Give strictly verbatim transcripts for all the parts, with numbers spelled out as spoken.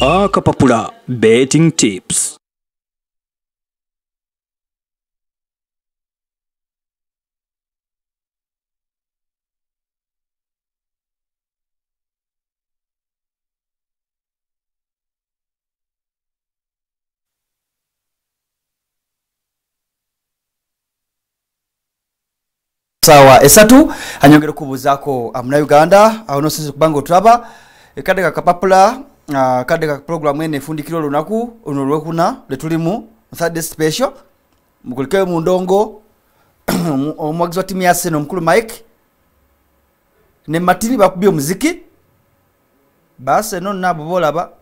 Akapapula betting tips. Sawa esatu anyongera kubuzaako amuna Uganda awo nosese kubango traba ekade kakapapula uh, kade ka program ene fundikiro lunaku onolwekuna letulimu third special mukulike mu ndongo omwagizi wa timu ya Arsenal mukulu Mike ne Martini bakubye muziki base non nabo bolaba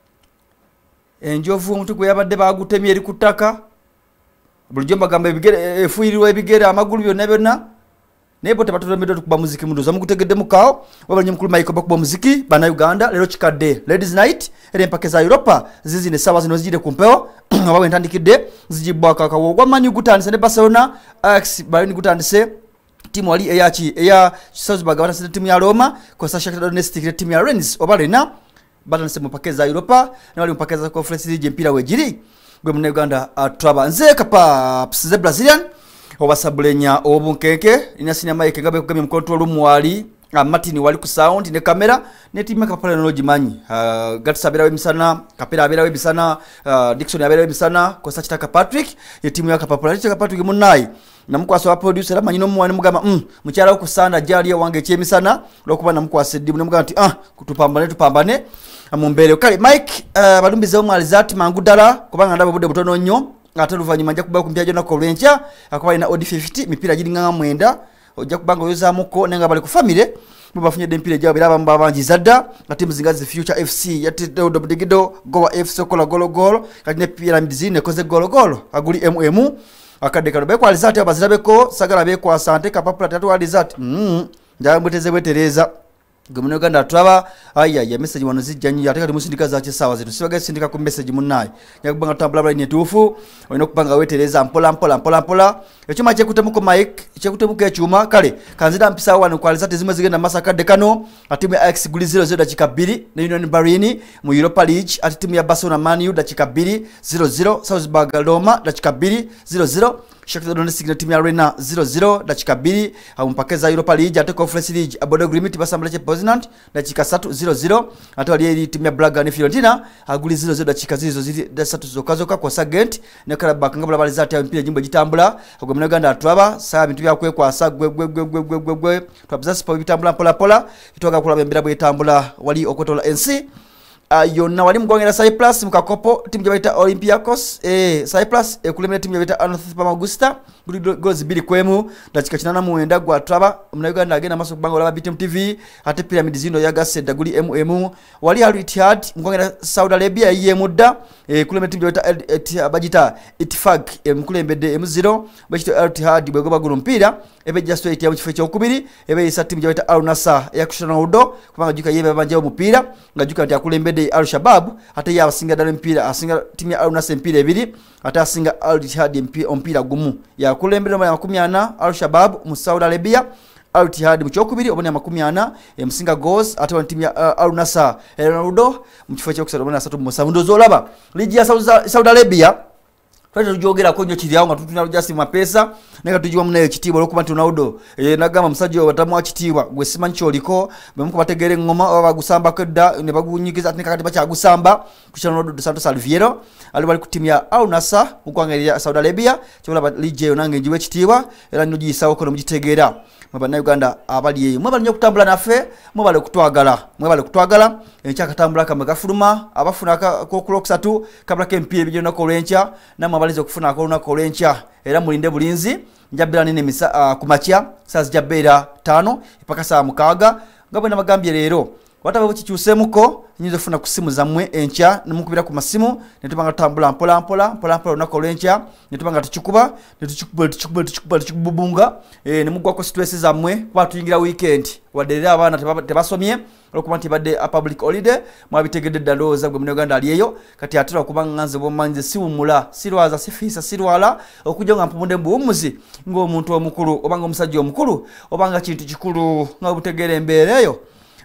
enjovu omuntu kwe yabadde bagutemye eri kutaka bulijjo bagamba ebigere efuyirirwa ebigere amagulu byonna byonna nebo tebatula medo kuba muziki munduza mukutegedde mukao wabanye mukulu Mike bakuba muziki bana Uganda lero chikadde ladies night ere mpake za Europa zizi ne sawa zino zijide kumpeo abawe ntandikidde zijibwaka kawogwa manyu gutandise ne Barcelona Ajax Bayern gutandise timu wali eyachi eya Salzburg batandise timu ya Roma kwa Shakhtar Donetsk timu ya Rennes obalena batandise mpake za Europa na wali mpake za Conference League mpira wejiri gwe mu Uganda atraba nze kapa psize Brazilian obasabulenya obunkeke ina sinya Mike gabe kugamya mkontrol mwali uh, Martin wali ku sound ne camera ne timu kapala no jimanyi uh, gatsabira we misana kapera abera we bisana uh, Dickson abera we bisana ko sacha ka Patrick ye timu ya kapapula cha Patrick munai na mukwaso wa producer la manyino mwani mugama mm mukyala ku sanda jali wange chemisana lokuba na mkwase dibu ne mugama ati ah kutupambane tupambane amumbere kale Mike uh, balumbize omwalizati mangudala kubanga ndabo bude butono nnyo ate luvanyuma nja kuba kumpya jona ko lwencha akawa ina odd fifty mipira giri nganga mwenda ojja kubanga yoza muko nenga bali ku family mubafunye dempire jabo biraba mbabanji zadda ati muzingazi Future F C yati Dodo Digido Goa F C kola golo golo kadine pyramid zine koze golo golo aguli M M akade kalobe kwa alizati abazirabeko sagala be kwa sante kapapula tatu alizati mm njambuteze bwetereza Gumune Uganda traba aya ya message wano zijjanyi ateka timusindika za chisawa zitu sibaga sindika ku message munnayi yakubanga tambula ni tufu oyino kubanga wetereza mpola mpola mpola mpola ekyuma kyekutemuko Mike kyekutemuko ekyuma kale kanzida mpisa wano kwalizate zimwe zigenda masaka dekano atimu ya Ajax guli zero zero dakika mbili ne Union Berlin mu Europa League ati timu ya Barcelona Man U dakika mbili zero zero Salzburg Roma dakika mbili zero zero Shakhtar Donetsk na timu ya Rennes zero zero dakika mbili amumpakeza Europa League ate Conference League abodo agreement basambala che Poznan dakika tatu zero zero ate wali timu ya Braga ne Fiorentina aguli zero zero dakika zizo zili tatu zokazoka kwa Sagent ne Karabakh ngabula bali zati ya mpira jimbo jitambula agwa mu Uganda atwaba saa bintu byakwe kwa sagwe gwe gwe gwe gwe gwe gwe twabiza sipo bitambula pola pola itoka kula bembera bwetambula wali okotola N C Uh, yonna wali mgongera Cyprus mukakopo timu jabaita Olympiacos eh Cyprus ekulemera timu jabaita Another Augusta goals bili kwemu dakika kinana muenda gwa traba mu Uganda agenda maso kubango laba B T M T V ate pyramid zindo ya gasenda guli M M wali Al Ittihad mgongera Saudi Arabia yemudda ekulemera timu jabaita Bajita Ittifaq emkulembede M zero bachito Al Ittihad bwegoba gulo mpira ebe just wait ya mchifecho okubiri ebe isa timu jabaita Al Nassr ya kushana udo kubanga juka yebe banje omupira ngajuka ati akulembede Al Shabab ate ya asinga dale mpira asinga timu ya Al Nassr mpira ebiri ate asinga Al Ittihad mpira gumu ya kulembere mu makumi ana Al Shabab mu Saudi Arabia Al Ittihad mu chokubiri obone makumi ana emusinga goals ate wa timu ya uh, Al Nassr Ronaldo mu kifo kyo kusala obone asatu mu sabundo zolaba ligi ya Saudi Arabia twete tujogera ko nyo kiriawo nga tutuna just mapesa neka tujiwa munayo kitibwa lokuba Ronaldo e nagama musajja watamu akitibwa gwe simanchi oliko bemuko bategere ngoma abagusamba kedda ne bagunyikiza atika kati bacha gusamba kushana Ronaldo dos Santos Alviero ali bali ku timu ya Al Nassr ukwangelya Saudi Arabia kyola ligi yo nange njiwe kitibwa era nyo gisawo ko mugitegera mwabana Uganda abali yeyo mwabali nyo kutambula nafe mwabali kutwagala mwabali kutwagala encha katambula kama gafuruma abafuna ko kulokusatu kabla kempie bijyo nako lencha na mwabalize kufuna akoluna kolencha era mulinde bulinzi njabira nene misa uh, kumachya saa zijabera tano ipaka saa mukaga ngabo na magambye rero wataba bukikyusemuko nyizo funa kusimu zamwe encha nemukubira ku masimu netubanga tambula mpola mpola mpola mpola nako lencha netubanga tuchukuba netuchukuba tuchukuba tuchukuba tuchukubunga eh nemugwa ko stress zamwe kwa tuyingira weekend waderera abana tebasomye lokumanti badde a public holiday mwabitegedde daloza gwe mu Uganda aliyeyo kati atira kubanga nganze bomanze siwumula sirwaza sifisa sirwala okujonga mpumunde mbuumuzi ngo omuntu omukulu obanga omusajja omukulu obanga kintu kikulu nga butegere embeereyo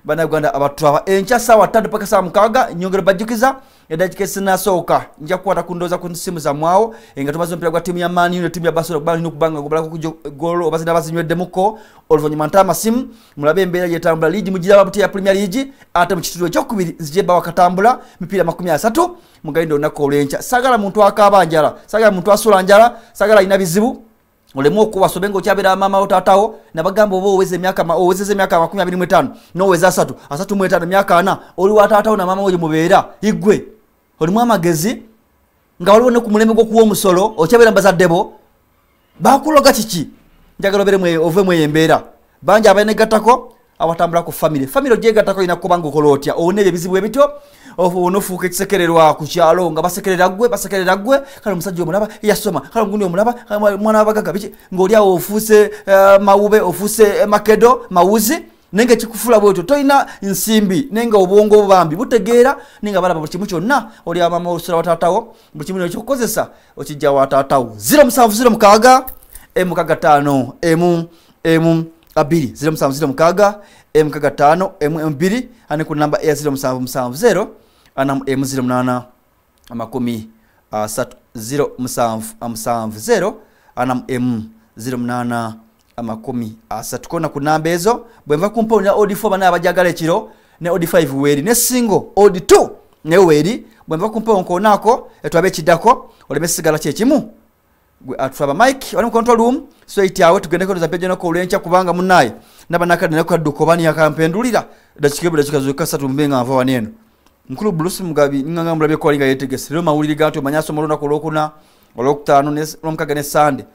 Bannayuganda abatwaba enkya sawa ttano paka saa mukaaga nyongero bajjukiza edakika esinasooka nja kukwata ku ndowooza ku nsimu zammwawo nga tumaze omupiira gwa ttiimu ya Man U ne ttiimu ya Barcelona okuba nina okubanga gobalako ku goolo oba zina bazinyweddemukko oluvannyuma nta amasimu mulabe embeera gyetambula liigi mugiraba buti ya Premier League ate mu kitundu ekyokubiri zijeba wakatambula mipiira makumi asatu mugalindo olunaku olw'enkya saagala muntu akaaba njala saagala muntu asula njala saagala alina bizibu olemu okuba sobengo kyabera mama otatawo nabagamba obo oweze emyaka owezeze emyaka makumi abiri mu etaano n'oweza asatu asatu mu etaano emyaka ana oli watatawo na mama oyo mubeera igwe olimu amagezi nga waliwo ne ku mulembe gw'okuwa omusolo okyabera mbazaddebo bakuloga kiki njagala obere mwe ove mwe embeera banja abanegattako abatambula ku family family ogyegattako ina kubanga okola otya owone ebizibu ebityo onofuuka ekisekererwa ku kyalo nga basekerera gwe basekerera gwe kale omusajja omulaba yasoma kale omugundi omulaba mwana wabagaga biki ng'oli awo ofuuse uh, mawube ofuuse uh, makedo mawuzi nenge kikufula bwetyo toyina nsimbi nenge obwongo obubambi butegeera ninga balaba buli kimu kyonna oli amama olusula wataatawo buli kimu ekyokukozesa okijja wataatawo zero musanvu zero mukaaga emu kaga ttaano emu emu abiri zero musanvu zero mukaaga emu kaga ttaano emu emu bbiri ane ku namba eya zero musanvu musanvu zero anamu emu zero munaana amakumi asatu zero musanvu musanvu zero anamu emu zero munaana amakumi asatu kona ku namba ezo bwe nva kumponya odi four bana abajagala ekiro ne odi five weri ne single odi two ne weri bwe nva kumponya nkonako etwabe kiddako oleme sigala kyekimu gwe atwaba mike wali mu control room so iti awe tugende ko za page nako olwencha kubanga munaye nabanaka ne ko dukobani yakampendulira dakikebule kikazuka satu mbenga ava waneno mkulu Bruce Mugabi nganga mulabe ko linga yetegese leo mawuliri gato manyaso molona ko lokuna olokutano ne lomkaga ne sande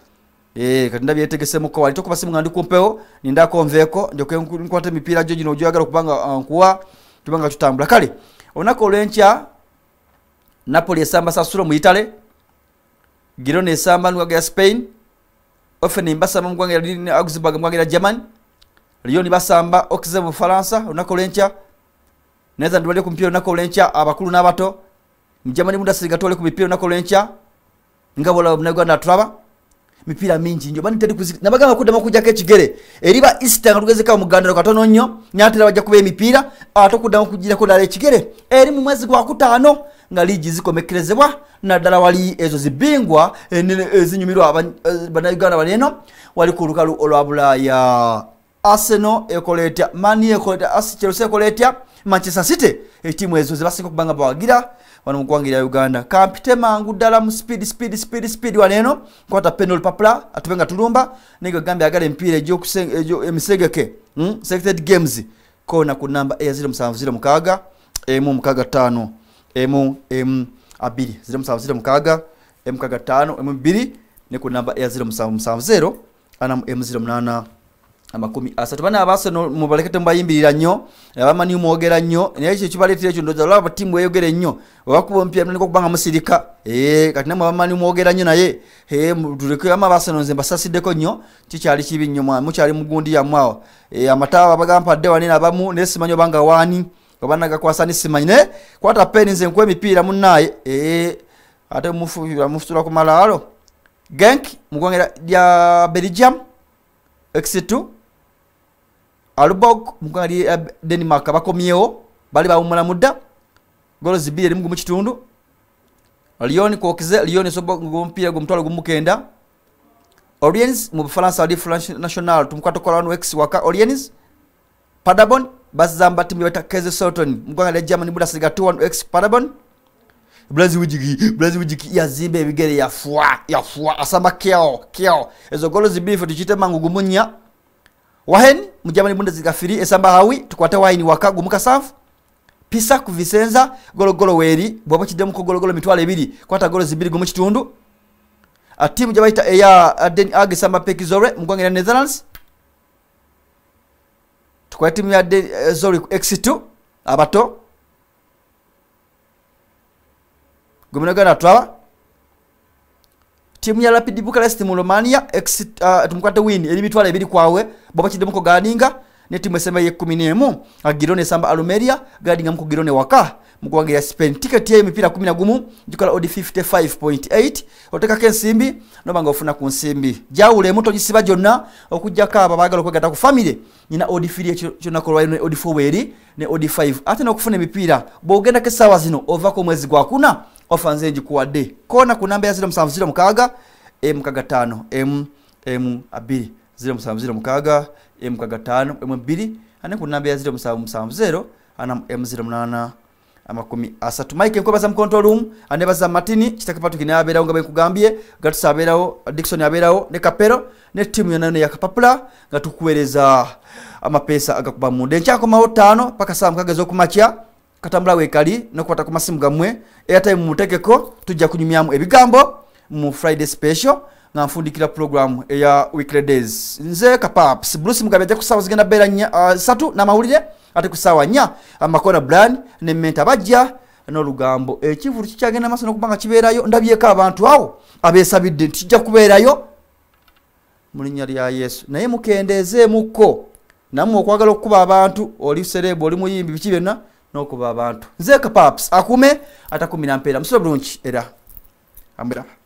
eh kati ndabi yetegese muko wali tokuba simu ngandi kumpeo ninda konveko ndio kwate mipira joji no jogala kubanga nkuwa tubanga tutambula kale onako olwencha Napoli esamba sasulo mu Italy Girone esamba nwaga ya Spain Ofeni mbasamba mugwanga ya Augsburg mugwanga ya Germany Lyon basamba Oxford mu Faransa onako olwencha neza ndwale ku mpira onako olwencha abakulu n'abato mu Germany Bundesliga tole ku mipira onako olwencha ngabola Uganda traba mipira mingi njo bani tedi kuzika nabagamba kudama kujja ke kigere eriba Easter ngatugezeka mu Uganda katono nnyo nyatira bajja kuba emipira atokudama kujira ko dale kigere eri mu mwezi gwa kutano nga ligi zikomekerezebwa naddala wali ezo zibingwa ezinyumirwa bana Uganda baneno wali ku lukalu olwabula ya Arsenal ekoletya Mani ekoletya Arsenal Chelsea ekoletya Manchester City etimu ezo zibasinga kubanga bawagira wano mugwangira Uganda kampite mangu dala mu speed speed speed speed waneno kwata penal papla atubenga tulumba niga gambe agale mpira ejo kusenga ejo emisegeke mm selected games kona ku namba ya zero musanvu zero mukaaga emu mukaaga tano emu em abiri zero musanvu zero mukaaga emu mukaaga tano emu bibiri ne ku namba ya zero musanvu musanvu zero anamu emu zero munaana amakumi asatu bana abase no mubalekete mbayimbirira nnyo abamani umwogera nnyo naye ekyo kibaletire ekyo ndoza laba timu eyogere nnyo wakuba mpya niko kubanga musirika eh kati namwe abamani umwogera nnyo naye eh tuleke amabase no nzemba sasideko nnyo kikyali kibi nnyo mwa mukyali mugundi ya mwawo eh amatawa bagamba de wanina abamu nesimanyo banga wani obanaga kwasani simanyine kwata peni nze nkwe mipira munnaye eh ate mufuira mufutula ku malalo Genk mugongera ya Belgium X two Alubog mukali Denmark bakomyewo bali bawumula mudda golo zibiri eri mu kitundu Lyon kokize Lyon sobo ngompira gomtwalo gumukenda Orient mu Faransa di France National tumukwato kolano X waka Orient Paderborn bazamba timu yata Kaiser Soton muganga le Germany Bundesliga two one X Paderborn Brazil wujigi Brazil wujigi ya zibe bigere ya fwa ya fwa asamba keo keo ezo golo zibiri fo tukite mangu gumunya Wahen mujamani Bundesliga firi esamba hawi tukwata waini wakagu mukasafu Pisa ku Vicenza golo golo weri bwabo kidemu ko golo golo mitwale ebiri kwata golo zibiri gumu kitundu atimu jabaita eya Den Haag samba Pekizore mugwangira Netherlands tukwata timu ya uh, Zurich X two abato gomina gana twawa timu ya Rapid Bucharest mu Romania X uh, tumukwata win eri mitwale ebiri kwawe bwabo kidemu ko ganinga ne timu esema ye kumi n'emu Girone Samba Alumeria gadinga mku Girone waka mkuwange ya Spain ticket ya mipira kumi na gumu jukala odi fifty-five point eight oteka kensimbi nobanga ofuna ku nsimbi jawule muto gisiba jonna okujja kaba bagalo kwegata ku family nyina odi firi kyona ko ne odi forward ne odi five ate no kufuna mipira bogenda ke sawa zino over ko mwezi gwa kuna ofanze nji kuwade kona ku namba ya zero seven zero mukaga m kaga tano m m abiri zero seven zero mukaga m kaga tano m abiri ane ku namba ya zero seven zero ana m zero nine amakumi asatu Mike nkoba za control room aneba za Martini kitakapatu kinabera nga bekugambye gatusaberaho Dickson yaberaho ne Kapero ne timu yona ya Kapapula gatukuwereza amapesa agakuba mu ndencha ko mahotano paka saa mukagazo kumacha katambula wekali no kwata ku masimu gamwe airtime mutekeko tujja kunyumyamu ebigambo mu Friday special nga mfundikira program ya weekly days nze Kapaps Bruce Mugabe ajja kusawa zigenda bera nya uh, satu na mawulire ate kusawa nya amakona brand ne menta bajja no lugambo ekivuru kikyagenda maso no kubanga kiberayo ndabyeka abantu awo abesabidde tijja kuberayo mulinya lya Yesu naye mukendeze muko namwe okwagala okuba abantu oli serebo oli muyimbi bikibena no kuba abantu nze Kapaps akume atakumina mpera musoro bulungi era ambira